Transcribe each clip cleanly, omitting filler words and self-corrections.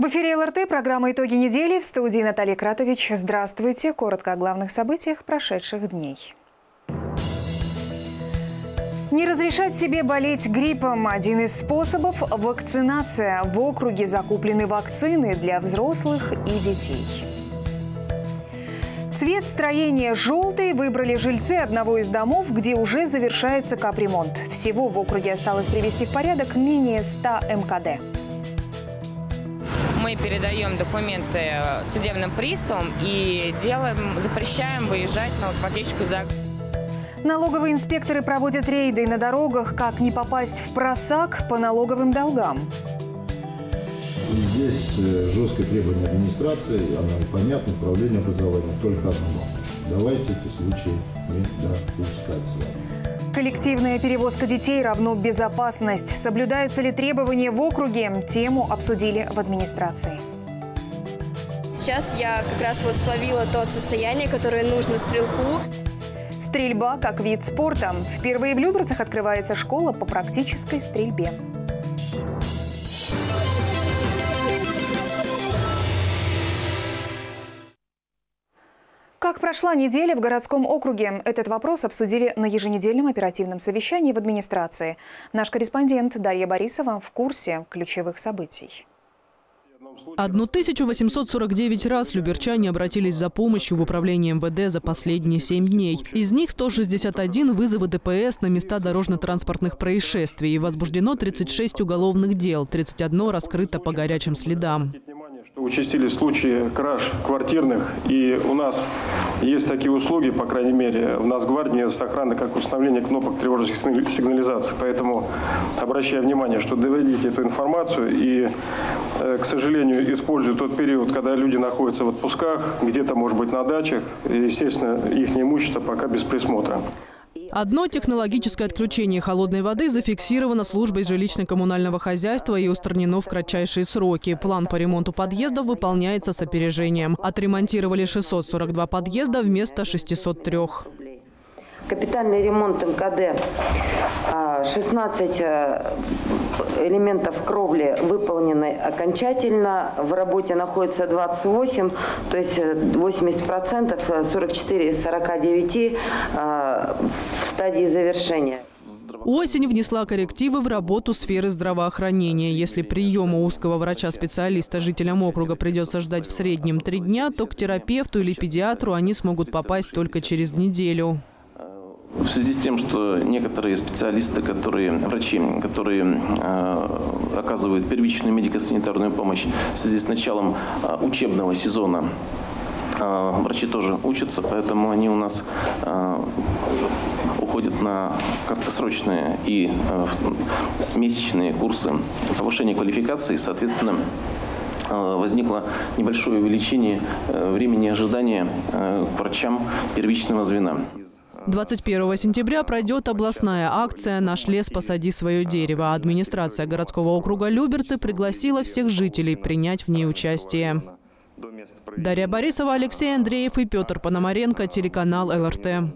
В эфире ЛРТ, программа «Итоги недели», в студии Наталья Кратович. Здравствуйте. Коротко о главных событиях прошедших дней. Не разрешать себе болеть гриппом – один из способов – вакцинация. В округе закуплены вакцины для взрослых и детей. Цвет строения желтый выбрали жильцы одного из домов, где уже завершается капремонт. Всего в округе осталось привести в порядок менее 100 МКД. Мы передаем документы судебным приставам и запрещаем выезжать на лопатечку за. Налоговые инспекторы проводят рейды на дорогах, как не попасть в просак по налоговым долгам. Здесь жесткое требование администрации, оно понятно, управление образованием только одно. Давайте эти случаи не допускать с вами. Коллективная перевозка детей равно безопасность. Соблюдаются ли требования в округе? Тему обсудили в администрации. Сейчас я как раз словила то состояние, которое нужно стрелку. Стрельба как вид спорта. Впервые в Люберцах открывается школа по практической стрельбе. Как прошла неделя в городском округе? Этот вопрос обсудили на еженедельном оперативном совещании в администрации. Наш корреспондент Дарья Борисова в курсе ключевых событий. 1849 раз люберчане обратились за помощью в управление МВД за последние 7 дней. Из них 161 вызовы ДПС на места дорожно-транспортных происшествий. Возбуждено 36 уголовных дел, 31 раскрыто по горячим следам. Участились случаи краж квартирных, и у нас есть такие услуги, по крайней мере, в Нацгвардии охраны, как установление кнопок тревожных сигнализаций. Поэтому обращаю внимание, что доводите эту информацию и, к сожалению, используя тот период, когда люди находятся в отпусках, где-то, может быть, на дачах, и, естественно, их имущество пока без присмотра. Одно технологическое отключение холодной воды зафиксировано службой жилищно-коммунального хозяйства и устранено в кратчайшие сроки. План по ремонту подъездов выполняется с опережением. Отремонтировали 642 подъезда вместо 603. Капитальный ремонт МКД, 16 элементов кровли выполнены окончательно. В работе находится 28, то есть 80%, 44 из 49 в стадии завершения. Осень внесла коррективы в работу сферы здравоохранения. Если приема узкого врача-специалиста жителям округа придется ждать в среднем 3 дня, то к терапевту или педиатру они смогут попасть только через неделю. В связи с тем, что некоторые специалисты, врачи, которые оказывают первичную медико-санитарную помощь в связи с началом учебного сезона, врачи тоже учатся, поэтому они у нас уходят на краткосрочные и месячные курсы повышения квалификации, соответственно, возникло небольшое увеличение времени ожидания к врачам первичного звена. 21 сентября пройдет областная акция «Наш лес, посади свое дерево». Администрация городского округа Люберцы пригласила всех жителей принять в ней участие. Дарья Борисова, Алексей Андреев и Петр Пономаренко, телеканал ЛРТ.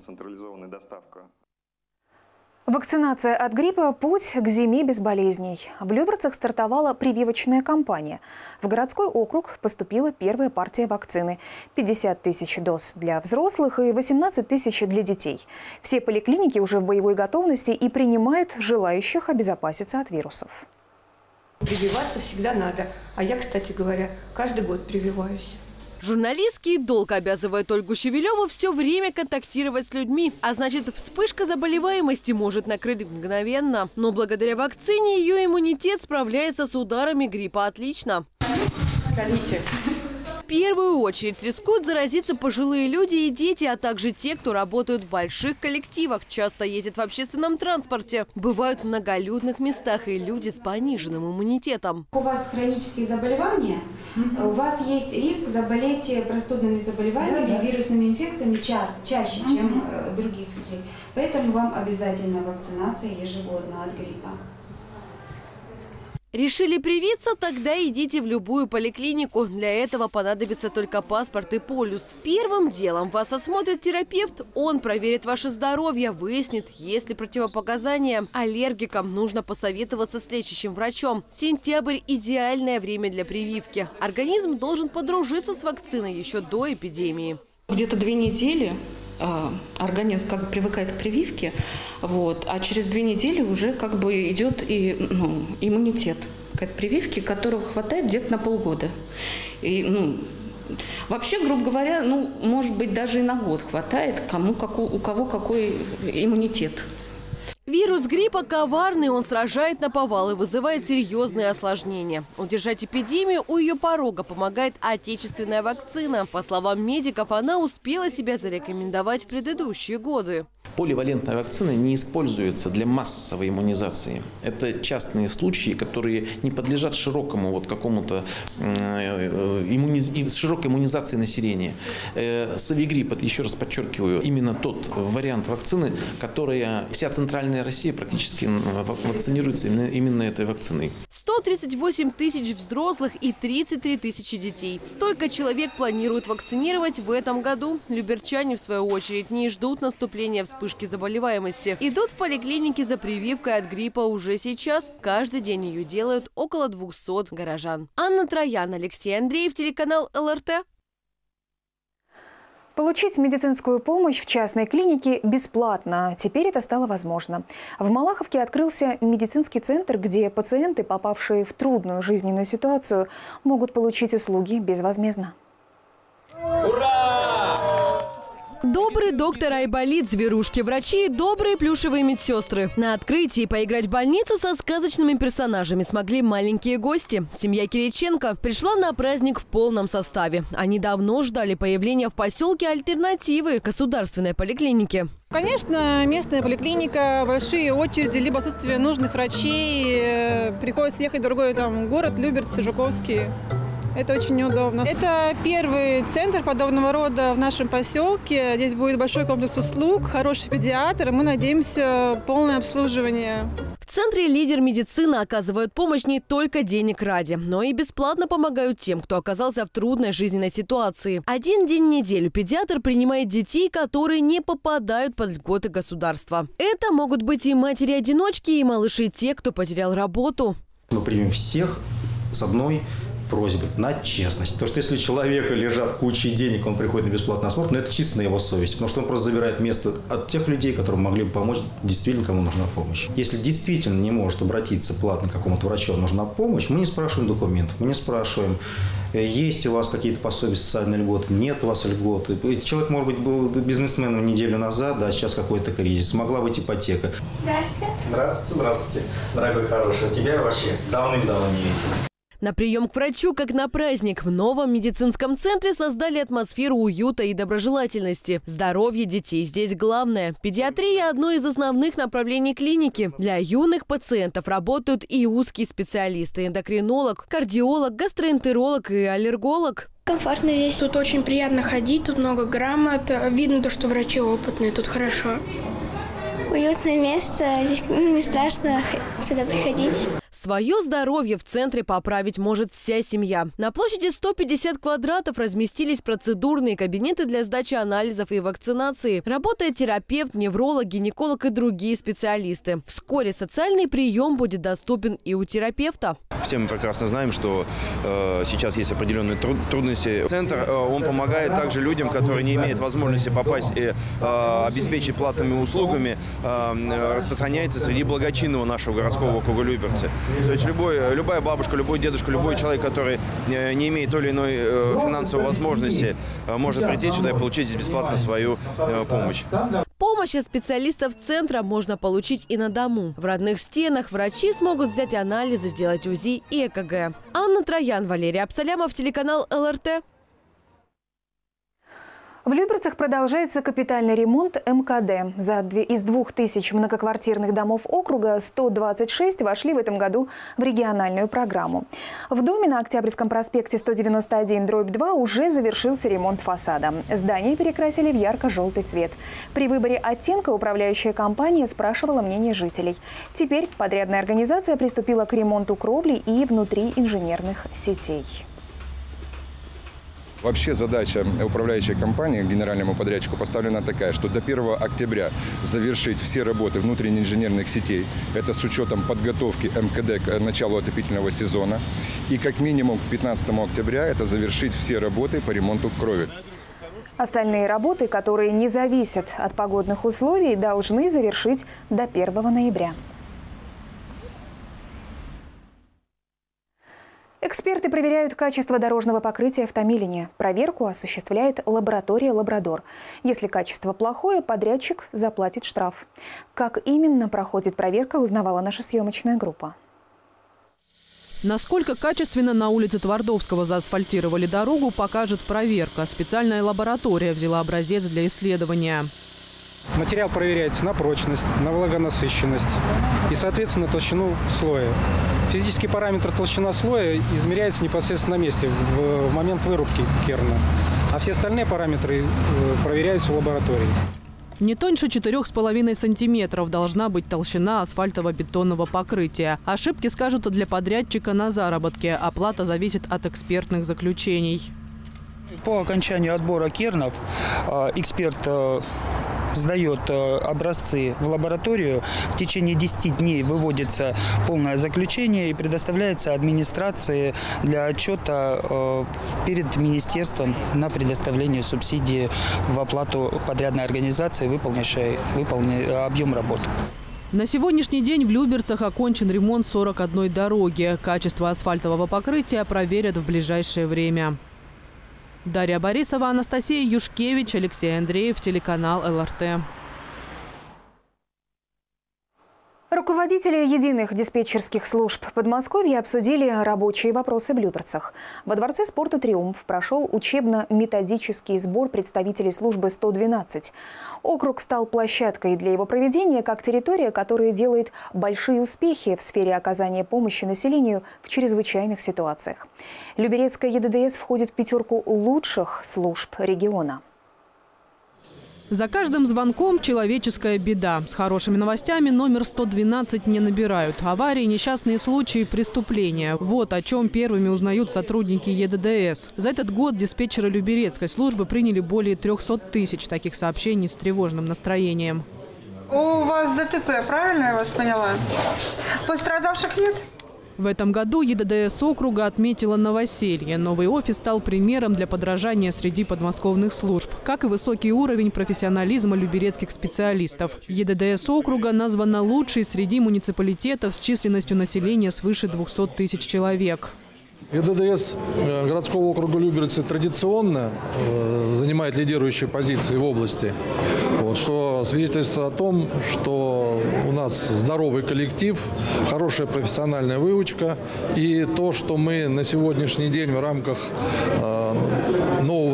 Вакцинация от гриппа – путь к зиме без болезней. В Люберцах стартовала прививочная кампания. В городской округ поступила первая партия вакцины – 50 тысяч доз для взрослых и 18 тысяч для детей. Все поликлиники уже в боевой готовности и принимают желающих обезопаситься от вирусов. Прививаться всегда надо. А я, кстати говоря, каждый год прививаюсь. Журналистский долг обязывает Ольгу Шевелеву все время контактировать с людьми. А значит, вспышка заболеваемости может накрыть мгновенно. Но благодаря вакцине ее иммунитет справляется с ударами гриппа отлично. Колите. В первую очередь рискуют заразиться пожилые люди и дети, а также те, кто работают в больших коллективах, часто ездят в общественном транспорте, бывают в многолюдных местах и люди с пониженным иммунитетом. У вас хронические заболевания, у вас есть риск заболеть простудными заболеваниями, вирусными инфекциями чаще, чем других людей. Поэтому вам обязательно вакцинация ежегодно от гриппа. Решили привиться? Тогда идите в любую поликлинику. Для этого понадобится только паспорт и полюс. Первым делом вас осмотрит терапевт. Он проверит ваше здоровье, выяснит, есть ли противопоказания. Аллергикам нужно посоветоваться с лечащим врачом. Сентябрь – идеальное время для прививки. Организм должен подружиться с вакциной еще до эпидемии. Где-то 2 недели организм как бы привыкает к прививке, а через 2 недели уже как бы идет иммунитет к этой прививке, которого хватает где-то на полгода. И, вообще, грубо говоря, может быть, даже и на год хватает, у кого какой иммунитет. Вирус гриппа коварный, он сражает наповал и вызывает серьезные осложнения. Удержать эпидемию у ее порога помогает отечественная вакцина. По словам медиков, она успела себя зарекомендовать в предыдущие годы. Поливалентная вакцина не используется для массовой иммунизации. Это частные случаи, которые не подлежат широкому какому-то широкой иммунизации населения. Совигрипп, это, еще раз подчеркиваю, именно тот вариант вакцины, которая вся центральная Россия практически вакцинируется именно этой вакциной. 138 тысяч взрослых и 33 тысячи детей. Столько человек планируют вакцинировать в этом году. Люберчане, в свою очередь, не ждут наступления вспышки заболеваемости. Идут в поликлиники за прививкой от гриппа уже сейчас. Каждый день ее делают около 200 горожан. Анна Троян, Алексей Андреев, телеканал ЛРТ. Получить медицинскую помощь в частной клинике бесплатно. Теперь это стало возможно. В Малаховке открылся медицинский центр, где пациенты, попавшие в трудную жизненную ситуацию, могут получить услуги безвозмездно. Добрый доктор Айболит, зверушки-врачи и добрые плюшевые медсестры. На открытии поиграть в больницу со сказочными персонажами смогли маленькие гости. Семья Кириченко пришла на праздник в полном составе. Они давно ждали появления в поселке альтернативы государственной поликлиники. Конечно, местная поликлиника, большие очереди, либо отсутствие нужных врачей. Приходится ехать в другой город, Люберцы, Жуковский. Это очень неудобно. Это первый центр подобного рода в нашем поселке. Здесь будет большой комплекс услуг, хороший педиатр. Мы надеемся, полное обслуживание. В центре «Лидер медицины» оказывают помощь не только денег ради, но и бесплатно помогают тем, кто оказался в трудной жизненной ситуации. 1 день в неделю педиатр принимает детей, которые не попадают под льготы государства. Это могут быть и матери-одиночки, и малыши те, кто потерял работу. Мы примем всех с одной просьбы на честность. То, что если у человека лежат кучи денег, он приходит на бесплатный осмотр, но это чисто на его совесть. Потому что он просто забирает место от тех людей, которые могли бы помочь, действительно, кому нужна помощь. Если действительно не может обратиться платно к какому-то врачу, нужна помощь, мы не спрашиваем документов, мы не спрашиваем, есть у вас какие-то пособия, социальные льготы, нет у вас льготы. Человек, может быть, был бизнесменом неделю назад, сейчас какой-то кризис, могла быть ипотека. Здравствуйте. Здравствуйте, здравствуйте, дорогой хороший. Тебя вообще давным-давно не видел. На прием к врачу, как на праздник, в новом медицинском центре создали атмосферу уюта и доброжелательности. Здоровье детей здесь главное. Педиатрия – одно из основных направлений клиники. Для юных пациентов работают и узкие специалисты – эндокринолог, кардиолог, гастроэнтеролог и аллерголог. Комфортно здесь. Тут очень приятно ходить, тут много грамот. Видно, что врачи опытные, тут хорошо. Уютное место, здесь не страшно сюда приходить. Свое здоровье в центре поправить может вся семья. На площади 150 квадратов разместились процедурные кабинеты для сдачи анализов и вакцинации. Работает терапевт, невролог, гинеколог и другие специалисты. Вскоре социальный прием будет доступен и у терапевта. Все мы прекрасно знаем, что сейчас есть определенные трудности. Центр, он помогает также людям, которые не имеют возможности попасть и обеспечить платными услугами, распространяется среди благочинного нашего городского округа Люберцы. То есть любая бабушка, любой дедушка, любой человек, который не имеет той или иной финансовой возможности, может прийти сюда и получить здесь бесплатно свою помощь. Помощь от специалистов центра можно получить и на дому. В родных стенах врачи смогут взять анализы, сделать УЗИ и ЭКГ. Анна Троян, Валерий Абсалямов, телеканал ЛРТ. В Люберцах продолжается капитальный ремонт МКД. Из 2000 многоквартирных домов округа 126 вошли в этом году в региональную программу. В доме на Октябрьском проспекте 191/2 уже завершился ремонт фасада. Здание перекрасили в ярко-желтый цвет. При выборе оттенка управляющая компания спрашивала мнение жителей. Теперь подрядная организация приступила к ремонту кровли и внутри инженерных сетей. Вообще задача управляющей компании, генеральному подрядчику, поставлена такая, что до 1 октября завершить все работы внутренних инженерных сетей. Это с учетом подготовки МКД к началу отопительного сезона. И как минимум к 15 октября это завершить все работы по ремонту крови. Остальные работы, которые не зависят от погодных условий, должны завершить до 1 ноября. Эксперты проверяют качество дорожного покрытия в Томилине. Проверку осуществляет лаборатория «Лабрадор». Если качество плохое, подрядчик заплатит штраф. Как именно проходит проверка, узнавала наша съемочная группа. Насколько качественно на улице Твардовского заасфальтировали дорогу, покажет проверка. Специальная лаборатория взяла образец для исследования. Материал проверяется на прочность, на влагонасыщенность и, соответственно, толщину слоя. Физический параметр толщина слоя измеряется непосредственно на месте в момент вырубки керна, а все остальные параметры проверяются в лаборатории. Не тоньше 4,5 сантиметров должна быть толщина асфальтово-бетонного покрытия. Ошибки скажутся для подрядчика на заработке. Оплата зависит от экспертных заключений. По окончанию отбора кернов эксперт сдает образцы в лабораторию. В течение 10 дней выводится полное заключение и предоставляется администрации для отчета перед министерством на предоставление субсидии в оплату подрядной организации, выполнившей объем работ. На сегодняшний день в Люберцах окончен ремонт 41 дороги. Качество асфальтового покрытия проверят в ближайшее время. Дарья Борисова, Анастасия Юшкевич, Алексей Андреев, телеканал ЛРТ. Руководители единых диспетчерских служб Подмосковья обсудили рабочие вопросы в Люберцах. Во Дворце спорта «Триумф» прошел учебно-методический сбор представителей службы 112. Округ стал площадкой для его проведения как территория, которая делает большие успехи в сфере оказания помощи населению в чрезвычайных ситуациях. Люберецкая ЕДДС входит в 5 лучших служб региона. За каждым звонком человеческая беда. С хорошими новостями номер 112 не набирают. Аварии, несчастные случаи, преступления. Вот о чем первыми узнают сотрудники ЕДДС. За этот год диспетчеры Люберецкой службы приняли более 300 тысяч таких сообщений с тревожным настроением. У вас ДТП, правильно я вас поняла? Пострадавших нет? В этом году ЕДДС округа отметила новоселье. Новый офис стал примером для подражания среди подмосковных служб, как и высокий уровень профессионализма люберецких специалистов. ЕДДС округа названа лучшей среди муниципалитетов с численностью населения свыше 200 тысяч человек. ЕДДС городского округа Люберцы традиционно занимает лидирующие позиции в области, что свидетельствует о том, что у нас здоровый коллектив, хорошая профессиональная выучка и то, что мы на сегодняшний день в рамках нового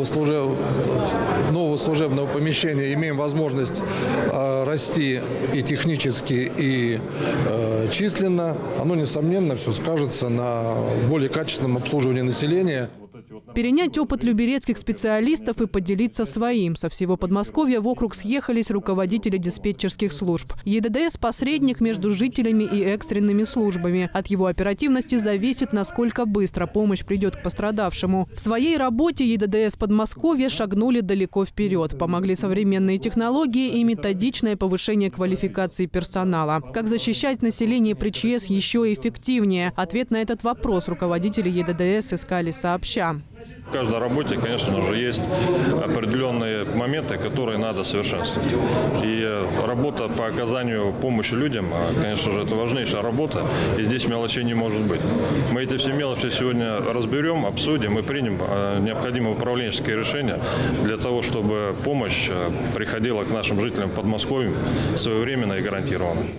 служебного помещения имеем возможность расти и технически, и численно, оно, несомненно, все скажется на более качественном обслуживании населения. Перенять опыт люберецких специалистов и поделиться своим. Со всего Подмосковья в округ съехались руководители диспетчерских служб. ЕДДС – посредник между жителями и экстренными службами. От его оперативности зависит, насколько быстро помощь придет к пострадавшему. В своей работе ЕДДС Подмосковья шагнули далеко вперед. Помогли современные технологии и методичное повышение квалификации персонала. Как защищать население при ЧС еще эффективнее? Ответ на этот вопрос руководители ЕДДС искали сообща. В каждой работе, конечно же, есть определенные моменты, которые надо совершенствовать. И работа по оказанию помощи людям, конечно же, это важнейшая работа, и здесь мелочей не может быть. Мы эти все мелочи сегодня разберем, обсудим и примем необходимые управленческие решения для того, чтобы помощь приходила к нашим жителям Подмосковья своевременно и гарантированно.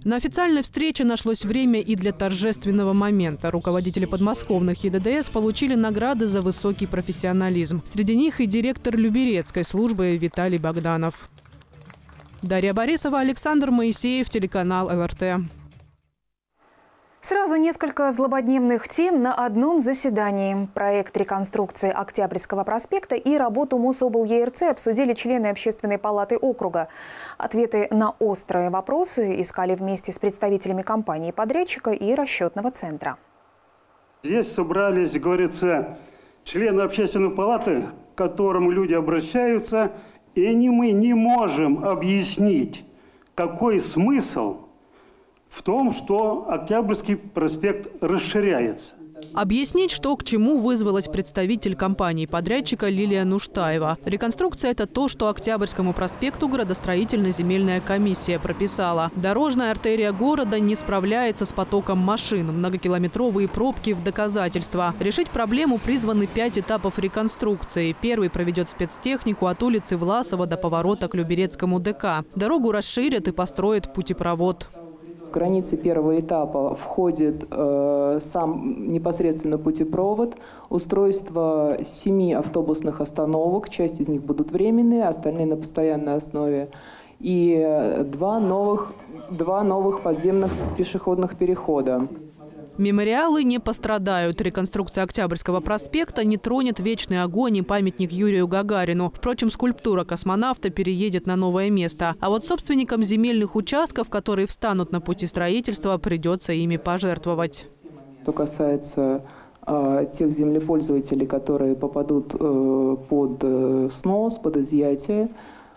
На официальной встрече нашлось время и для торжественного момента. Руководители подмосковных ЕДДС получили награды за высокий профессионализм. Среди них и директор Люберецкой службы Виталий Богданов. Дарья Борисова, Александр Моисеев, телеканал ЛРТ. Сразу несколько злободневных тем на одном заседании. Проект реконструкции Октябрьского проспекта и работу МосОблЕРЦ обсудили члены Общественной палаты округа. Ответы на острые вопросы искали вместе с представителями компании-подрядчика и расчетного центра. Здесь собрались, говорится, члены Общественной палаты, к которым люди обращаются, и мы не можем объяснить, какой смысл в том, что Октябрьский проспект расширяется. Объяснить, что к чему, вызвалась представитель компании-подрядчика Лилия Нуштаева. Реконструкция – это то, что Октябрьскому проспекту градостроительно-земельная комиссия прописала. Дорожная артерия города не справляется с потоком машин. Многокилометровые пробки в доказательство. Решить проблему призваны 5 этапов реконструкции. Первый проведет спецтехнику от улицы Власова до поворота к Люберецкому ДК. Дорогу расширят и построят путепровод. В границы первого этапа входит сам непосредственно путепровод, устройство 7 автобусных остановок, часть из них будут временные, остальные на постоянной основе, и два новых подземных пешеходных перехода. Мемориалы не пострадают. Реконструкция Октябрьского проспекта не тронет вечный огонь и памятник Юрию Гагарину. Впрочем, скульптура космонавта переедет на новое место. А вот собственникам земельных участков, которые встанут на пути строительства, придется ими пожертвовать. Что касается тех землепользователей, которые попадут под снос, под изъятие,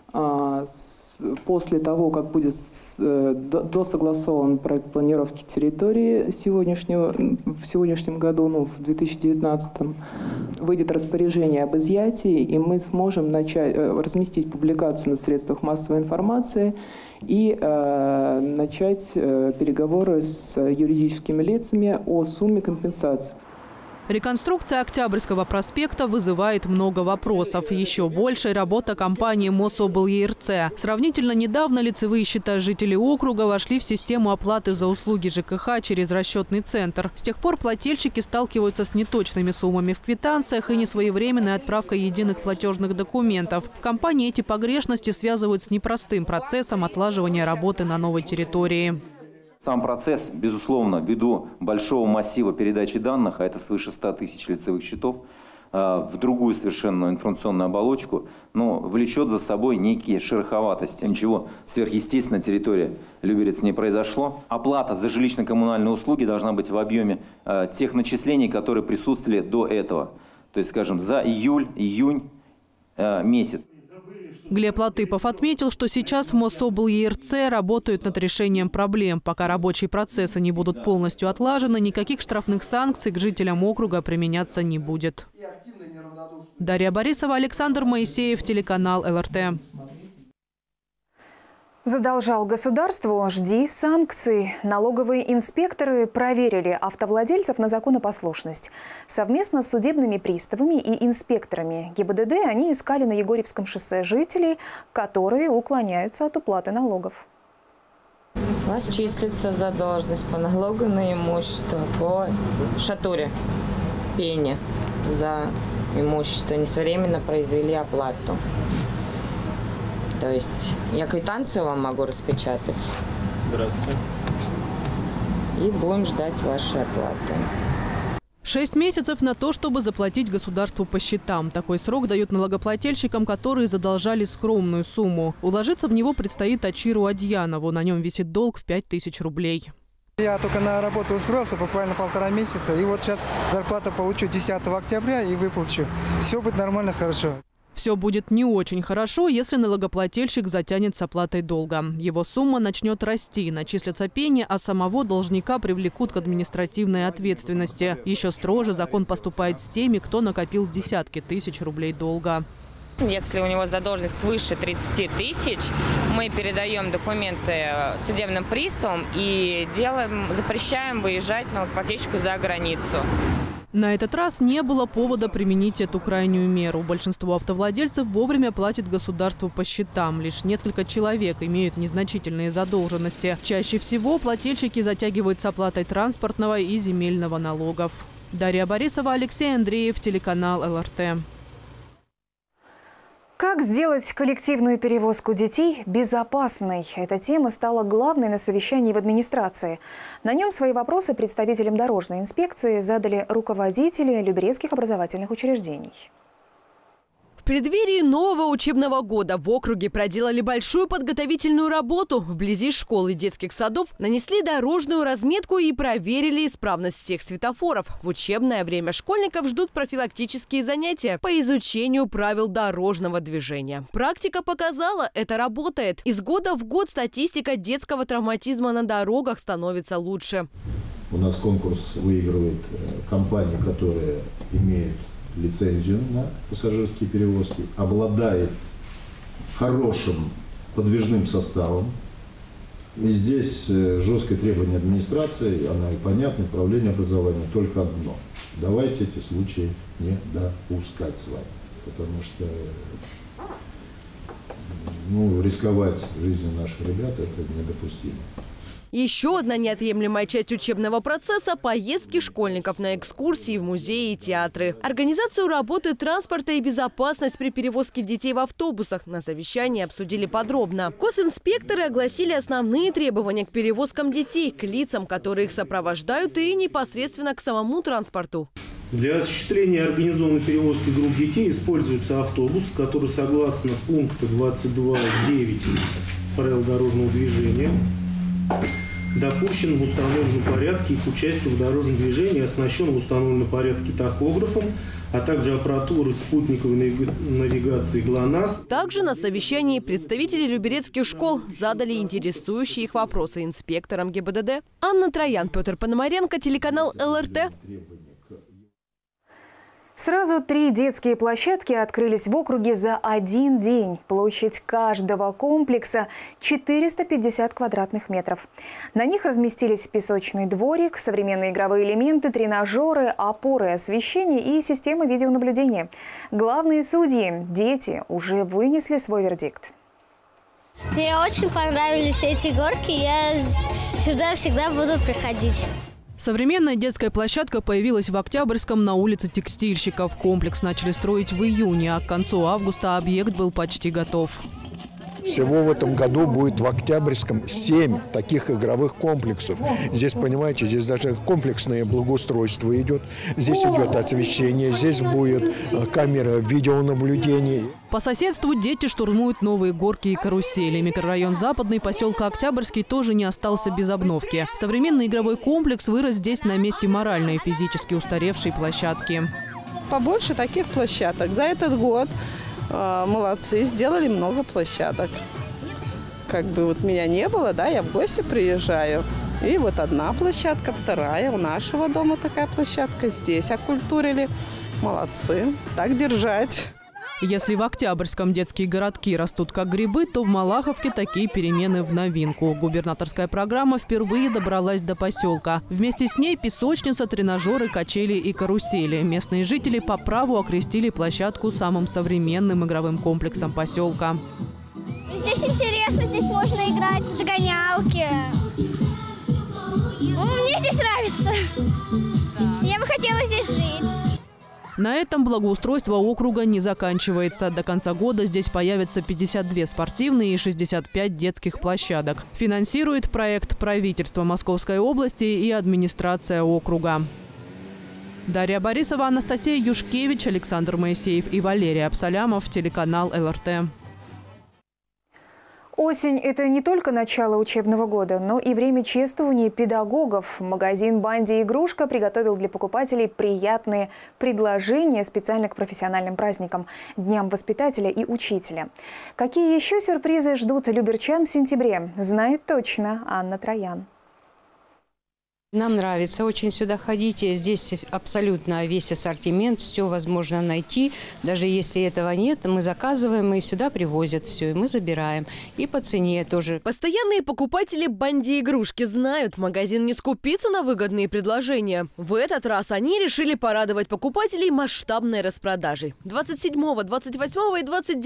после того, как будет досогласован проект планировки территории в сегодняшнем году, в 2019, выйдет распоряжение об изъятии, и мы сможем начать разместить публикацию на средствах массовой информации и начать переговоры с юридическими лицами о сумме компенсации. Реконструкция Октябрьского проспекта вызывает много вопросов. Еще больше работа компании МосОблЕРЦ. Сравнительно недавно лицевые счета жителей округа вошли в систему оплаты за услуги ЖКХ через расчетный центр. С тех пор плательщики сталкиваются с неточными суммами в квитанциях и несвоевременной отправкой единых платежных документов. В компании эти погрешности связывают с непростым процессом отлаживания работы на новой территории. Сам процесс, безусловно, ввиду большого массива передачи данных, а это свыше 100 тысяч лицевых счетов, в другую совершенно информационную оболочку, влечет за собой некие шероховатости. Ничего сверхъестественного на территории Люберец не произошло. Оплата за жилищно-коммунальные услуги должна быть в объеме тех начислений, которые присутствовали до этого. То есть, скажем, за июль-июнь месяц. Глеб Латыпов отметил, что сейчас в МосОблЕРЦ работают над решением проблем. Пока рабочие процессы не будут полностью отлажены, никаких штрафных санкций к жителям округа применяться не будет. Дарья Борисова, Александр Моисеев, телеканал ЛРТ. Задолжал государству – жди санкций. Налоговые инспекторы проверили автовладельцев на законопослушность. Совместно с судебными приставами и инспекторами ГИБДД они искали на Егорьевском шоссе жителей, которые уклоняются от уплаты налогов. У вас числится задолженность по налогу на имущество, по шатуре, пене за имущество. Несвоевременно произвели оплату. То есть я квитанцию вам могу распечатать. Здравствуйте. И будем ждать вашей оплаты. 6 месяцев на то, чтобы заплатить государству по счетам. Такой срок дают налогоплательщикам, которые задолжали скромную сумму. Уложиться в него предстоит Ачиру Адьянову. На нем висит долг в 5000 рублей. Я только на работу устроился буквально 1,5 месяца. И вот сейчас зарплату получу 10 октября и выплачу. Все будет нормально, хорошо. Все будет не очень хорошо, если налогоплательщик затянет с оплатой долга. Его сумма начнет расти, начислятся пени, а самого должника привлекут к административной ответственности. Еще строже закон поступает с теми, кто накопил десятки тысяч рублей долга. Если у него задолженность свыше 30 тысяч, мы передаем документы судебным приставам и запрещаем выезжать налогоплательщику за границу. На этот раз не было повода применить эту крайнюю меру. Большинство автовладельцев вовремя платит государству по счетам. Лишь несколько человек имеют незначительные задолженности. Чаще всего плательщики затягивают с оплатой транспортного и земельного налогов. Дарья Борисова, Алексей Андреев, телеканал ЛРТ. Как сделать коллективную перевозку детей безопасной? Эта тема стала главной на совещании в администрации. На нем свои вопросы представителям дорожной инспекции задали руководители люберецких образовательных учреждений. В преддверии нового учебного года в округе проделали большую подготовительную работу. Вблизи школ и детских садов нанесли дорожную разметку и проверили исправность всех светофоров. В учебное время школьников ждут профилактические занятия по изучению правил дорожного движения. Практика показала, это работает. Из года в год статистика детского травматизма на дорогах становится лучше. У нас конкурс выигрывает компания, которая имеет лицензию на пассажирские перевозки, обладает хорошим подвижным составом. И здесь жесткое требование администрации, она и понятна, управление образования только одно. Давайте эти случаи не допускать с вами, потому что рисковать жизнью наших ребят – это недопустимо. Еще одна неотъемлемая часть учебного процесса – поездки школьников на экскурсии в музеи и театры. Организацию работы транспорта и безопасность при перевозке детей в автобусах на совещании обсудили подробно. Госинспекторы огласили основные требования к перевозкам детей, к лицам, которые их сопровождают, и непосредственно к самому транспорту. Для осуществления организованной перевозки групп детей используется автобус, который согласно пункту 22.9 правил дорожного движения допущен в установленном порядке к участию в дорожном движении, оснащен в установленном порядке тахографом, а также аппаратурой спутниковой навигации ГЛОНАСС. Также на совещании представители люберецких школ задали интересующие их вопросы инспекторам ГИБДД. Анна Троян, Петр Пономаренко, телеканал ЛРТ. Сразу 3 детские площадки открылись в округе за один день. Площадь каждого комплекса – 450 квадратных метров. На них разместились песочный дворик, современные игровые элементы, тренажеры, опоры освещения и система видеонаблюдения. Главные судьи – дети – уже вынесли свой вердикт. Мне очень понравились эти горки, я сюда всегда буду приходить. Современная детская площадка появилась в Октябрьском на улице Текстильщиков. Комплекс начали строить в июне, а к концу августа объект был почти готов. Всего в этом году будет в Октябрьском 7 таких игровых комплексов. Здесь, понимаете, здесь даже комплексное благоустройство идет. Здесь идет освещение, здесь будет камера видеонаблюдения. По соседству дети штурмуют новые горки и карусели. Микрорайон Западный поселка Октябрьский тоже не остался без обновки. Современный игровой комплекс вырос здесь на месте морально и физически устаревшей площадки. Побольше таких площадок. За этот год молодцы, сделали много площадок. Как бы вот меня не было, да, я в гости приезжаю. И вот одна площадка, вторая. У нашего дома такая площадка. Здесь окультурили. Молодцы. Так держать. Если в Октябрьском детские городки растут как грибы, то в Малаховке такие перемены в новинку. Губернаторская программа впервые добралась до поселка. Вместе с ней песочница, тренажеры, качели и карусели. Местные жители по праву окрестили площадку самым современным игровым комплексом поселка. Здесь интересно, здесь можно играть в догонялки. Мне здесь нравится. Я бы хотела здесь жить. На этом благоустройство округа не заканчивается. До конца года здесь появятся 52 спортивные и 65 детских площадок. Финансирует проект правительство Московской области и администрация округа. Дарья Борисова, Анастасия Юшкевич, Александр Моисеев и Валерий Абсалямов, телеканал ЛРТ. Осень – это не только начало учебного года, но и время чествования педагогов. Магазин «Банди Игрушка» приготовил для покупателей приятные предложения специально к профессиональным праздникам – Дням воспитателя и учителя. Какие еще сюрпризы ждут люберчан в сентябре, знает точно Анна Троян. Нам нравится очень сюда ходить. Здесь абсолютно весь ассортимент, все возможно найти. Даже если этого нет, мы заказываем, и сюда привозят все, и мы забираем. И по цене тоже. Постоянные покупатели «Банди игрушки» знают, магазин не скупится на выгодные предложения. В этот раз они решили порадовать покупателей масштабной распродажей. 27, 28 и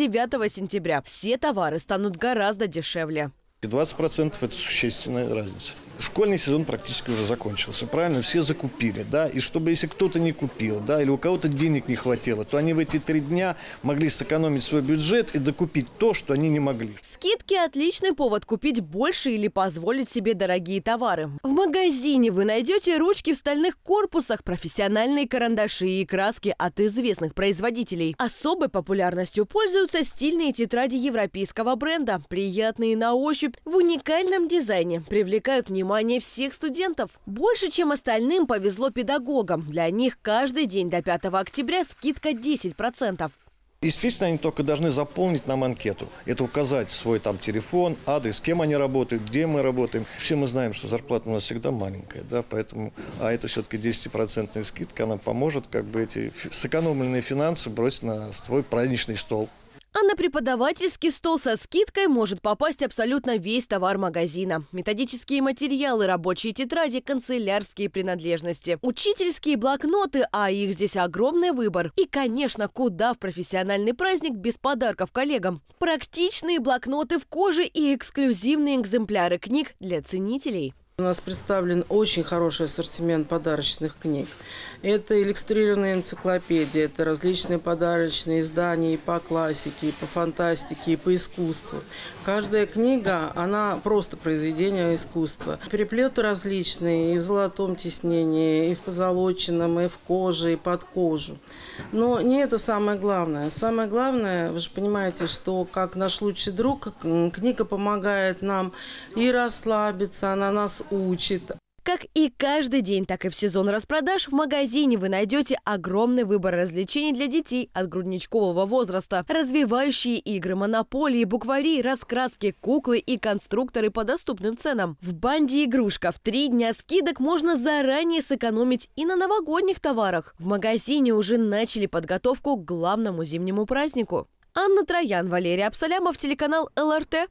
29 сентября все товары станут гораздо дешевле. 20% – это существенная разница. Школьный сезон практически уже закончился, правильно? Все закупили, да? И чтобы, если кто-то не купил, да, или у кого-то денег не хватило, то они в эти 3 дня могли сэкономить свой бюджет и докупить то, что они не могли. Скидки – отличный повод купить больше или позволить себе дорогие товары. В магазине вы найдете ручки в стальных корпусах, профессиональные карандаши и краски от известных производителей. Особой популярностью пользуются стильные тетради европейского бренда, приятные на ощупь, в уникальном дизайне, привлекают внимание всех студентов. Больше, чем остальным, повезло педагогам. Для них каждый день до 5 октября скидка 10%. Естественно, они только должны заполнить нам анкету. Это указать свой там телефон, адрес, с кем они работают, где мы работаем. Все мы знаем, что зарплата у нас всегда маленькая, да, поэтому, а это все-таки 10% скидка, она поможет как бы эти сэкономленные финансы бросить на свой праздничный стол. А на преподавательский стол со скидкой может попасть абсолютно весь товар магазина. Методические материалы, рабочие тетради, канцелярские принадлежности, учительские блокноты, а их здесь огромный выбор. И, конечно, куда в профессиональный праздник без подарков коллегам. Практичные блокноты в коже и эксклюзивные экземпляры книг для ценителей. У нас представлен очень хороший ассортимент подарочных книг. Это иллюстрированные энциклопедии, это различные подарочные издания и по классике, и по фантастике, и по искусству. Каждая книга, она просто произведение искусства. Переплеты различные, и в золотом тиснении, и в позолоченном, и в коже, и под кожу. Но не это самое главное. Самое главное, вы же понимаете, что как наш лучший друг, книга помогает нам и расслабиться, она нас учит. Как и каждый день, так и в сезон распродаж в магазине вы найдете огромный выбор развлечений для детей от грудничкового возраста. Развивающие игры, монополии, буквари, раскраски, куклы и конструкторы по доступным ценам. В «Банди игрушка» в 3 дня скидок можно заранее сэкономить и на новогодних товарах. В магазине уже начали подготовку к главному зимнему празднику. Анна Троян, Валерий Абсалямов, телеканал ЛРТ.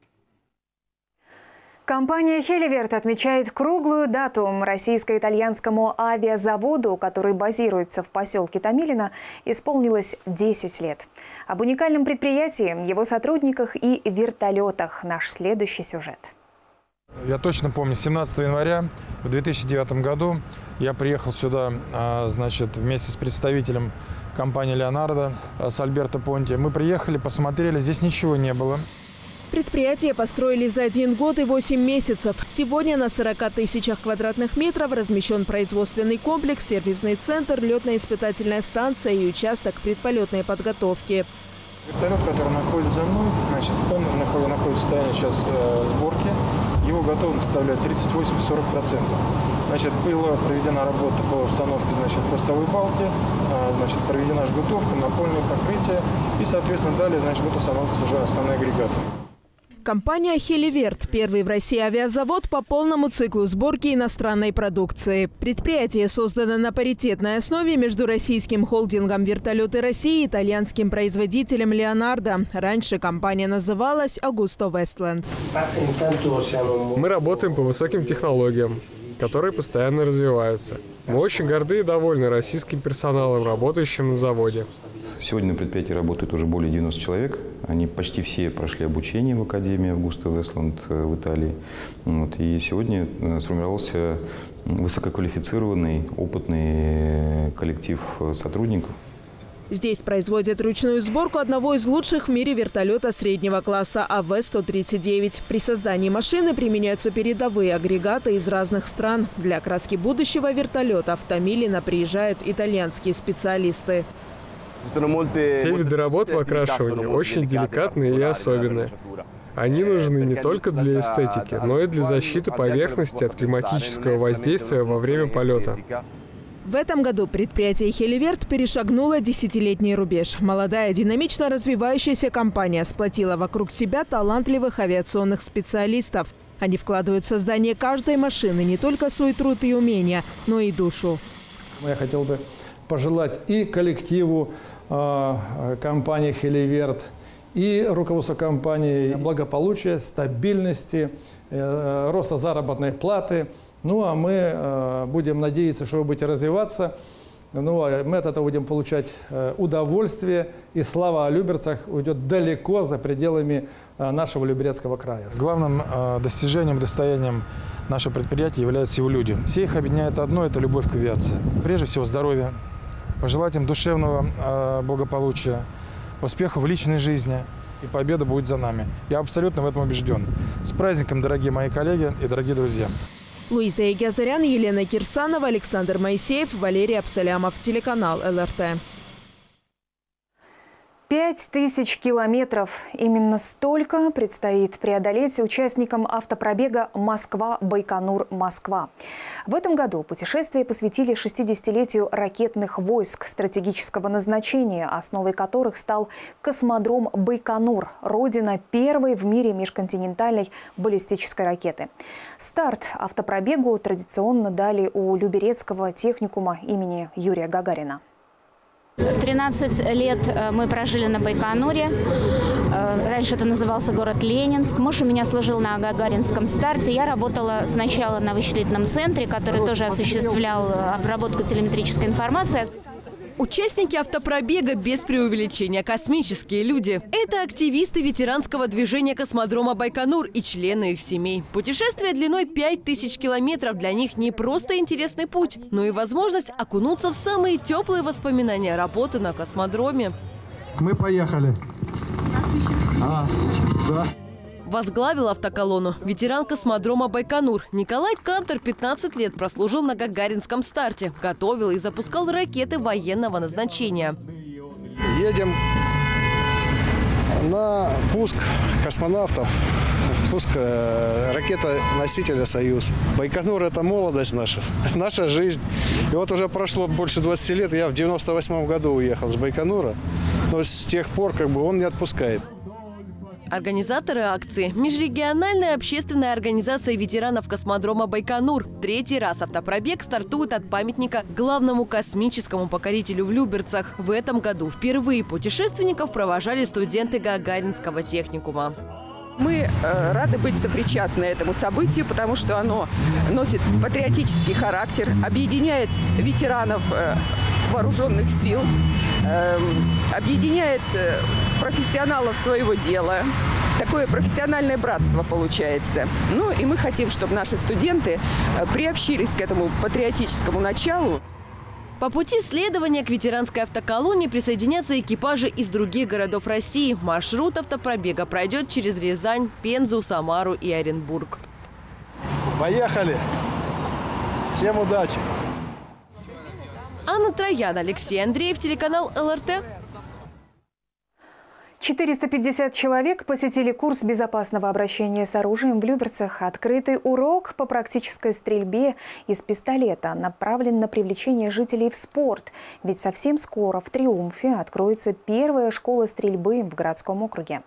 Компания «Хеливерт» отмечает круглую дату. Российско-итальянскому авиазаводу, который базируется в поселке Томилино, исполнилось 10 лет. Об уникальном предприятии, его сотрудниках и вертолетах наш следующий сюжет. Я точно помню, 17 января в 2009 году я приехал сюда, значит, вместе с представителем компании «Леонардо», с Альберто Понти. Мы приехали, посмотрели, здесь ничего не было. Предприятие построили за 1 год и 8 месяцев. Сегодня на 40 тысячах квадратных метров размещен производственный комплекс, сервисный центр, летно-испытательная станция и участок предполетной подготовки. Вертолет, который находится за мной, значит, он находится в состоянии сейчас сборки. Его готовность составляет 38-40%. Значит, была проведена работа по установке, значит, хвостовой балки, значит, проведена жгутовка, напольное покрытие и, соответственно, далее, значит, будут устанавливаться уже основные агрегаты. Компания «Хеливерт» – первый в России авиазавод по полному циклу сборки иностранной продукции. Предприятие создано на паритетной основе между российским холдингом «Вертолеты России» и итальянским производителем «Леонардо». Раньше компания называлась «Augusto Westland». Мы работаем по высоким технологиям, которые постоянно развиваются. Мы очень горды и довольны российским персоналом, работающим на заводе. Сегодня на предприятии работает уже более 90 человек. Они почти все прошли обучение в Академии Augusto Westland в Италии. И сегодня сформировался высококвалифицированный, опытный коллектив сотрудников. Здесь производят ручную сборку одного из лучших в мире вертолета среднего класса АВ-139. При создании машины применяются передовые агрегаты из разных стран. Для окраски будущего вертолета в Томилино приезжают итальянские специалисты. Все виды работ в окрашивании очень деликатные и особенные. Они нужны не только для эстетики, но и для защиты поверхности от климатического воздействия во время полета. В этом году предприятие «Хеливерт» перешагнуло 10-летний рубеж. Молодая, динамично развивающаяся компания сплотила вокруг себя талантливых авиационных специалистов. Они вкладывают в создание каждой машины не только свой труд и умения, но и душу. Я хотел бы пожелать и коллективу компании «Хеливерт», и руководству компании благополучия, стабильности, роста заработной платы. Ну, а мы будем надеяться, что вы будете развиваться. Ну, а мы от этого будем получать удовольствие. И слава о люберцах уйдет далеко за пределами нашего Люберецкого края. Главным достижением, достоянием нашего предприятия являются его люди. Все их объединяет одно – это любовь к авиации. Прежде всего, здоровья, пожелать им душевного благополучия, успеха в личной жизни, и победа будет за нами. Я абсолютно в этом убежден. С праздником, дорогие мои коллеги и дорогие друзья! Луиза Егязарян, Елена Кирсанова, Александр Моисеев, Валерий Абсалямов. Телеканал ЛРТ. 5000 километров. Именно столько предстоит преодолеть участникам автопробега Москва-Байконур-Москва. В этом году путешествие посвятили 60-летию ракетных войск стратегического назначения, основой которых стал космодром Байконур, родина первой в мире межконтинентальной баллистической ракеты. Старт автопробегу традиционно дали у Люберецкого техникума имени Юрия Гагарина. 13 лет мы прожили на Байконуре. Раньше это назывался город Ленинск. Муж у меня служил на Гагаринском старте. Я работала сначала на вычислительном центре, который тоже осуществлял обработку телеметрической информации. Участники автопробега без преувеличения космические люди. Это активисты ветеранского движения космодрома Байконур и члены их семей. Путешествие длиной 5000 километров для них не просто интересный путь, но и возможность окунуться в самые теплые воспоминания работы на космодроме. Мы поехали. Да. Возглавил автоколонну ветеран космодрома Байконур. Николай Кантер 15 лет прослужил на Гагаринском старте. Готовил и запускал ракеты военного назначения. Едем на пуск космонавтов, пуск ракеты-носителя «Союз». Байконур – это молодость наша, наша жизнь. И вот уже прошло больше 20 лет, я в 98 году уехал с Байконура, но с тех пор он не отпускает. Организаторы акции – межрегиональная общественная организация ветеранов космодрома Байконур. 3-й раз автопробег стартует от памятника главному космическому покорителю в Люберцах. В этом году впервые путешественников провожали студенты Гагаринского техникума. Мы рады быть сопричастны этому событию, потому что оно носит патриотический характер, объединяет ветеранов вооруженных сил, объединяет профессионалов своего дела. Такое профессиональное братство получается. Ну и мы хотим, чтобы наши студенты приобщились к этому патриотическому началу. По пути следования к ветеранской автоколонне присоединятся экипажи из других городов России. Маршрут автопробега пройдет через Рязань, Пензу, Самару и Оренбург. Поехали! Всем удачи! Анна Троян, Алексей Андреев, телеканал ЛРТ. 450 человек посетили курс безопасного обращения с оружием в Люберцах. Открытый урок по практической стрельбе из пистолета направлен на привлечение жителей в спорт. Ведь совсем скоро в Триумфе откроется первая школа стрельбы в городском округе.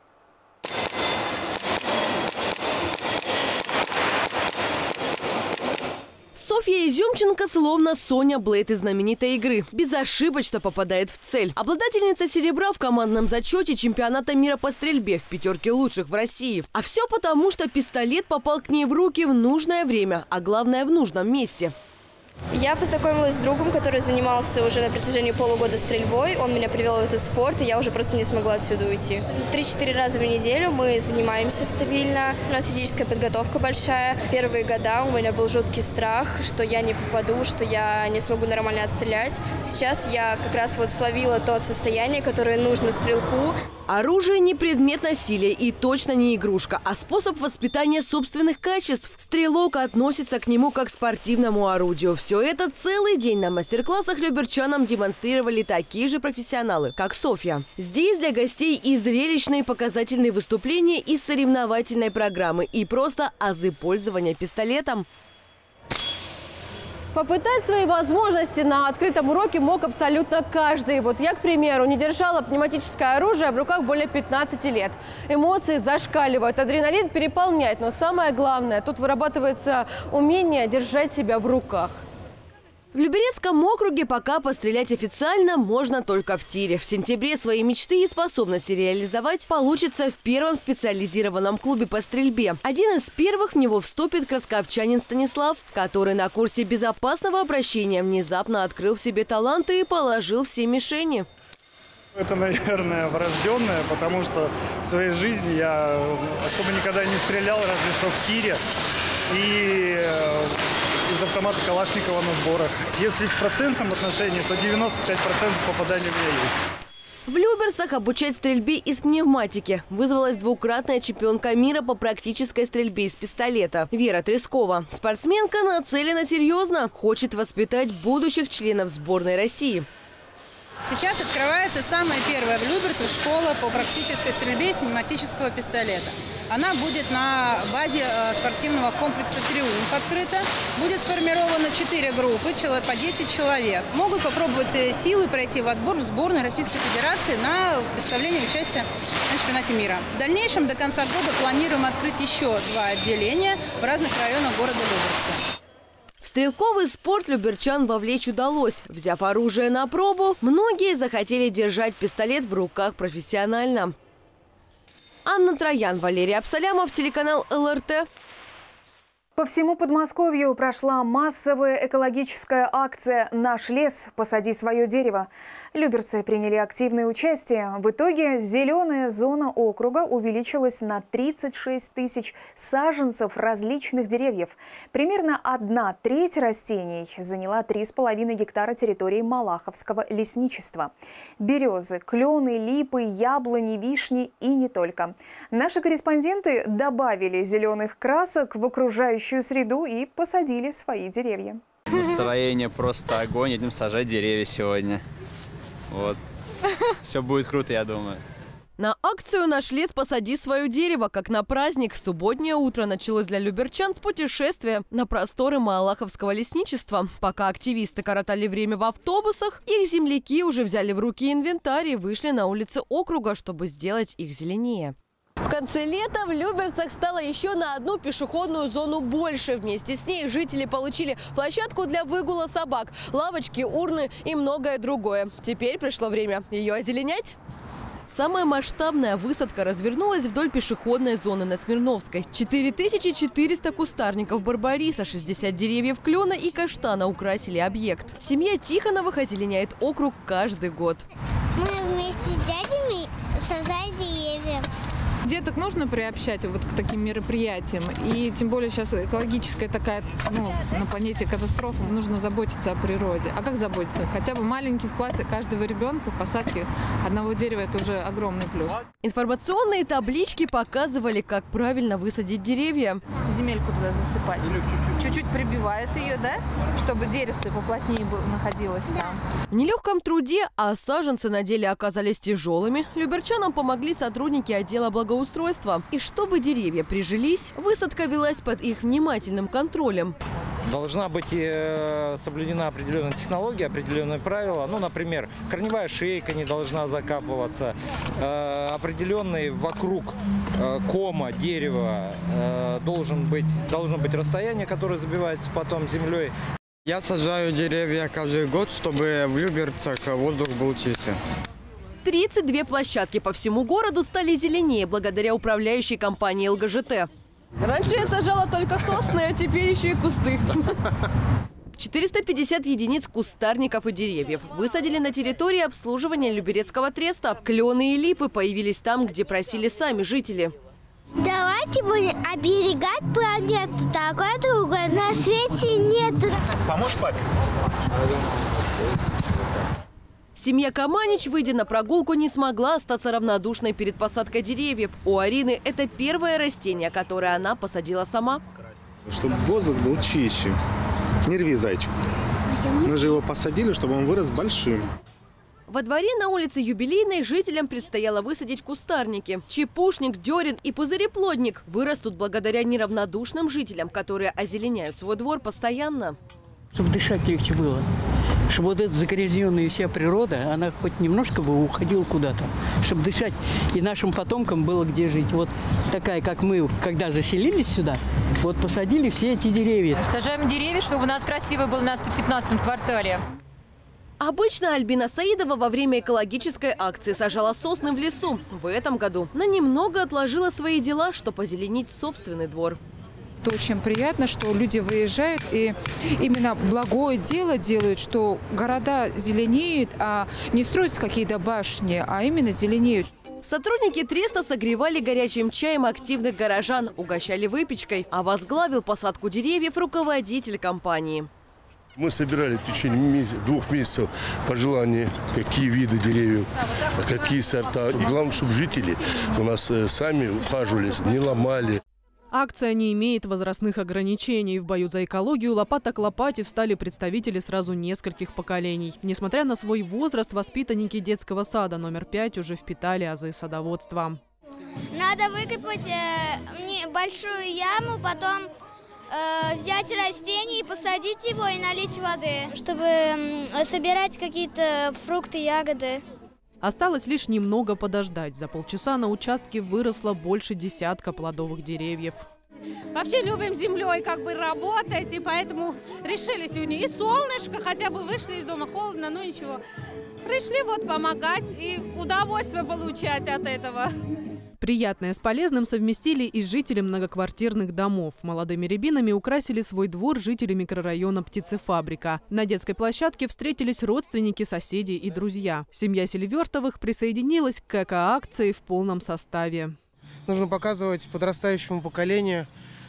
Софья Изюмченко словно Соня Блейд из знаменитой игры. Безошибочно попадает в цель. Обладательница серебра в командном зачете чемпионата мира по стрельбе в 5 лучших в России. А все потому, что пистолет попал к ней в руки в нужное время, а главное в нужном месте. Я познакомилась с другом, который занимался уже на протяжении полугода стрельбой. Он меня привел в этот спорт, и я уже просто не смогла отсюда уйти. 3-4 раза в неделю мы занимаемся стабильно. У нас физическая подготовка большая. Первые года у меня был жуткий страх, что я не попаду, что я не смогу нормально отстрелять. Сейчас я как раз словила то состояние, которое нужно стрелку. Оружие не предмет насилия и точно не игрушка, а способ воспитания собственных качеств. Стрелок относится к нему как к спортивному орудию. Все это целый день на мастер-классах люберчанам демонстрировали такие же профессионалы, как Софья. Здесь для гостей и зрелищные показательные выступления из соревновательной программы, и просто азы пользования пистолетом. Попытать свои возможности на открытом уроке мог абсолютно каждый. Вот я, к примеру, не держала пневматическое оружие в руках более 15 лет. Эмоции зашкаливают, адреналин переполняет. Но самое главное, тут вырабатывается умение держать себя в руках. В Люберецком округе пока пострелять официально можно только в тире. В сентябре свои мечты и способности реализовать получится в первом специализированном клубе по стрельбе. Один из первых в него вступит красковчанин Станислав, который на курсе безопасного обращения внезапно открыл в себе таланты и положил все мишени. Это, наверное, врожденное, потому что в своей жизни я особо никогда не стрелял, разве что в тире. И из автомата Калашникова на сборах. Если в процентном отношении, то 95% попаданий у меня есть. В Люберцах обучать стрельбе из пневматики вызвалась двукратная чемпионка мира по практической стрельбе из пистолета Вера Трескова. Спортсменка нацелена серьезно, хочет воспитать будущих членов сборной России. Сейчас открывается самая первая в Люберцах школа по практической стрельбе из пневматического пистолета. Она будет на базе спортивного комплекса «Триумф» открыта. Будет сформировано 4 группы, по 10 человек. Могут попробовать силы пройти в отбор в сборную Российской Федерации на представление участия на чемпионате мира. В дальнейшем до конца года планируем открыть еще 2 отделения в разных районах города Люберцы. В стрелковый спорт люберчан вовлечь удалось. Взяв оружие на пробу, многие захотели держать пистолет в руках профессионально. Анна Троян, Валерий Абсалямов, телеканал ЛРТ. По всему Подмосковью прошла массовая экологическая акция «Наш лес. Посади свое дерево». Люберцы приняли активное участие. В итоге зеленая зона округа увеличилась на 36 тысяч саженцев различных деревьев. Примерно 1/3 растений заняла 3,5 гектара территории Малаховского лесничества. Березы, клены, липы, яблони, вишни и не только. Наши корреспонденты добавили зеленых красок в окружающую среду и посадили свои деревья. Настроение просто огонь, идем сажать деревья сегодня. Вот. Все будет круто, я думаю. На акцию «Наш лес. Посади свое дерево», как на праздник, субботнее утро началось для люберчан с путешествия на просторы Малаховского лесничества. Пока активисты коротали время в автобусах, их земляки уже взяли в руки инвентарь и вышли на улицы округа, чтобы сделать их зеленее. В конце лета в Люберцах стало еще на одну пешеходную зону больше. Вместе с ней жители получили площадку для выгула собак, лавочки, урны и многое другое. Теперь пришло время ее озеленять. Самая масштабная высадка развернулась вдоль пешеходной зоны на Смирновской. 4400 кустарников барбариса, 60 деревьев клена и каштана украсили объект. Семья Тихоновых озеленяет округ каждый год. Мы вместе с дядями сажаем деревья. Деток нужно приобщать вот к таким мероприятиям. И тем более сейчас экологическая такая, на планете катастрофа. Нужно заботиться о природе. А как заботиться? Хотя бы маленький вклад каждого ребенка в посадке одного дерева – это уже огромный плюс. Информационные таблички показывали, как правильно высадить деревья. Земельку туда засыпать. Чуть-чуть прибивают ее, да? Чтобы деревце поплотнее находилось там. В нелегком труде, а саженцы на деле оказались тяжелыми, люберчанам помогли сотрудники отдела благоустройства. И чтобы деревья прижились, высадка велась под их внимательным контролем. Должна быть соблюдена определенная технология, определенные правила. Ну, например, корневая шейка не должна закапываться, определенный вокруг кома дерева должно быть расстояние, которое забивается потом землей. Я сажаю деревья каждый год, чтобы в Люберцах воздух был чистым. 32 площадки по всему городу стали зеленее благодаря управляющей компании ЛГЖТ. Раньше я сажала только сосны, а теперь еще и кусты. 450 единиц кустарников и деревьев высадили на территории обслуживания Люберецкого треста. Клены и липы появились там, где просили сами жители. Давайте будем оберегать планету, такой другой на свете нет. Поможешь папе? Семья Каманич, выйдя на прогулку, не смогла остаться равнодушной перед посадкой деревьев. У Арины это первое растение, которое она посадила сама. Чтобы воздух был чище. Не рви, зайчик. Мы же его посадили, чтобы он вырос большим. Во дворе на улице Юбилейной жителям предстояло высадить кустарники. Чепушник, дерен и пузыреплодник вырастут благодаря неравнодушным жителям, которые озеленяют свой двор постоянно. Чтобы дышать легче было. Чтобы вот эта загрязненная вся природа, она хоть немножко бы уходила куда-то. Чтобы дышать и нашим потомкам было где жить. Вот такая, как мы, когда заселились сюда, вот посадили все эти деревья. Сажаем деревья, чтобы у нас красиво было на 115-м квартале. Обычно Альбина Саидова во время экологической акции сажала сосны в лесу. В этом году она немного отложила свои дела, чтобы озеленить собственный двор. Очень приятно, что люди выезжают и именно благое дело делают, что города зеленеют, а не строятся какие-то башни, а именно зеленеют. Сотрудники Треста согревали горячим чаем активных горожан, угощали выпечкой, а возглавил посадку деревьев руководитель компании. Мы собирали в течение 2 месяцев пожелания, какие виды деревьев, какие сорта. И главное, чтобы жители у нас сами ухаживали, не ломали. Акция не имеет возрастных ограничений. В бою за экологию лопата к лопате встали представители сразу нескольких поколений. Несмотря на свой возраст, воспитанники детского сада номер 5 уже впитали азы садоводства. Надо выкопать большую яму, потом взять растение и посадить его и налить воды, чтобы собирать какие-то фрукты, ягоды. Осталось лишь немного подождать. За полчаса на участке выросло больше десятка плодовых деревьев. Вообще любим землей работать, и поэтому решили сегодня и солнышко, хотя бы вышли из дома, холодно, но ничего. Пришли помогать и удовольствие получать от этого. Приятное с полезным совместили и жители многоквартирных домов. Молодыми рябинами украсили свой двор жители микрорайона «Птицефабрика». На детской площадке встретились родственники, соседи и друзья. Семья Селивертовых присоединилась к эко-акции в полном составе. Нужно показывать подрастающему поколению,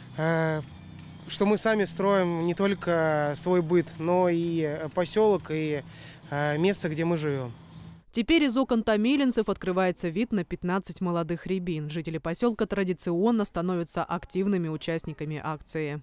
что мы сами строим не только свой быт, но и поселок, и место, где мы живем. Теперь из окон томилинцев открывается вид на 15 молодых рябин. Жители поселка традиционно становятся активными участниками акции.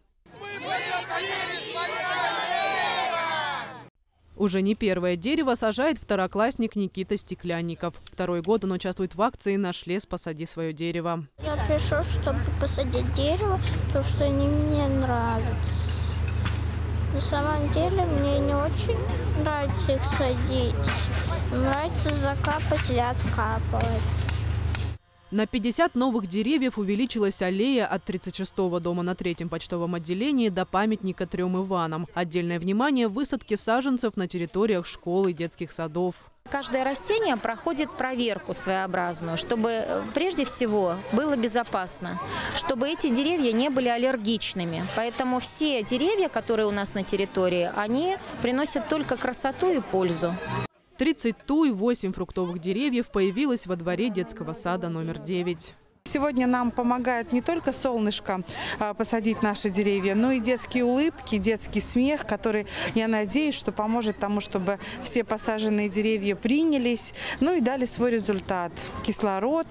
Уже не первое дерево сажает второклассник Никита Стеклянников. 2-й год он участвует в акции «Наш лес, посади свое дерево». Я пришел, чтобы посадить дерево, потому что они мне нравятся. На самом деле мне не очень нравится их садить. Нравится закапать или откапывать. На 50 новых деревьев увеличилась аллея от 36-го дома на 3-м почтовом отделении до памятника 3 Иванам. Отдельное внимание – высадке саженцев на территориях школ и детских садов. Каждое растение проходит проверку своеобразную, чтобы прежде всего было безопасно, чтобы эти деревья не были аллергичными. Поэтому все деревья, которые у нас на территории, они приносят только красоту и пользу. 30 туй, 8 фруктовых деревьев появилось во дворе детского сада номер 9. Сегодня нам помогает не только солнышко посадить наши деревья, но и детские улыбки, детский смех, который, я надеюсь, что поможет тому, чтобы все посаженные деревья принялись, ну и дали свой результат – кислород.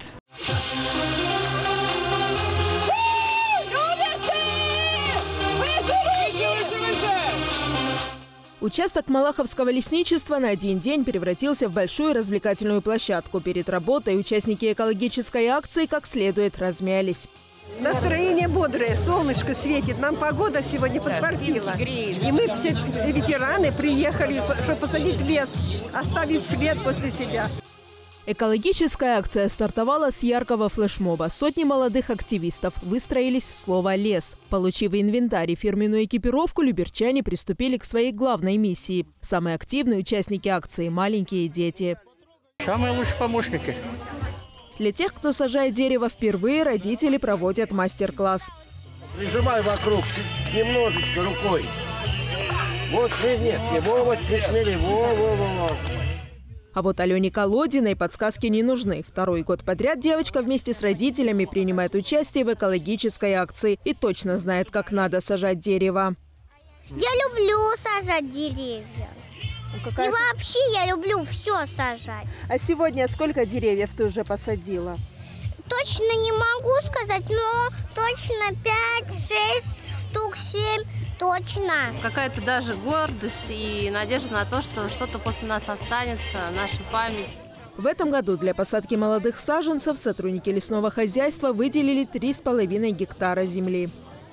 Участок Малаховского лесничества на один день превратился в большую развлекательную площадку. Перед работой участники экологической акции как следует размялись. Настроение бодрое, солнышко светит, нам погода сегодня подфартила. И мы все ветераны приехали, чтобы посадить лес, оставить след после себя. Экологическая акция стартовала с яркого флешмоба. Сотни молодых активистов выстроились в слово «лес». Получив инвентарь и фирменную экипировку, люберчане приступили к своей главной миссии. Самые активные участники акции – маленькие дети. Самые лучшие помощники. Для тех, кто сажает дерево впервые, родители проводят мастер-класс. Прижимай вокруг немножечко рукой. Вот, нет, смелее, во. А вот Алене Колодиной подсказки не нужны. 2-й год подряд девочка вместе с родителями принимает участие в экологической акции и точно знает, как надо сажать дерево. Я люблю сажать деревья. И вообще я люблю все сажать. А сегодня сколько деревьев ты уже посадила? Точно не могу сказать, но точно 5-6 штук, 7 точно. Какая-то даже гордость и надежда на то, что что-то после нас останется, наша память. В этом году для посадки молодых саженцев сотрудники лесного хозяйства выделили 3,5 гектара земли.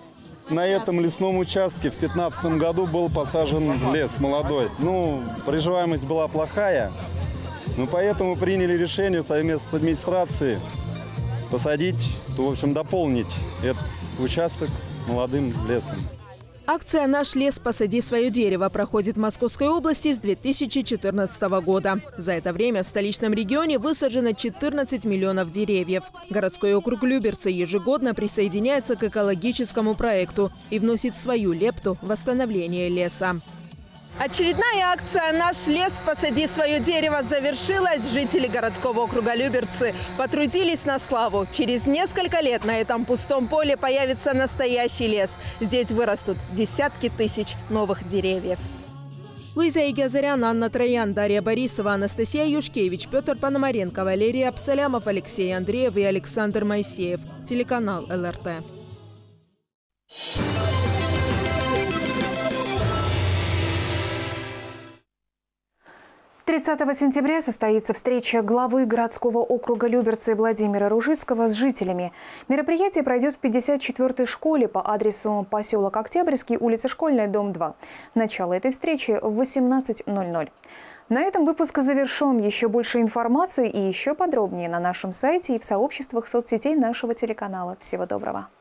На этом лесном участке в 2015 году был посажен лес молодой. Приживаемость была плохая, поэтому приняли решение совместно с администрацией посадить, дополнить этот участок молодым лесом. Акция «Наш лес. Посади свое дерево» проходит в Московской области с 2014 года. За это время в столичном регионе высажено 14 миллионов деревьев. Городской округ Люберцы ежегодно присоединяется к экологическому проекту и вносит свою лепту в восстановление леса. Очередная акция «Наш лес. Посади свое дерево» завершилась. Жители городского округа Люберцы потрудились на славу. Через несколько лет на этом пустом поле появится настоящий лес. Здесь вырастут десятки тысяч новых деревьев. Луиза Игазарян, Анна Троян, Дарья Борисова, Анастасия Юшкевич, Петр Пономаренко, Валерий Абсалямов, Алексей Андреев и Александр Моисеев. Телеканал ЛРТ. 30 сентября состоится встреча главы городского округа Люберцы Владимира Ружицкого с жителями. Мероприятие пройдет в 54-й школе по адресу поселок Октябрьский, улица Школьная, дом 2. Начало этой встречи в 18:00. На этом выпуск завершен. Еще больше информации и еще подробнее на нашем сайте и в сообществах соцсетей нашего телеканала. Всего доброго.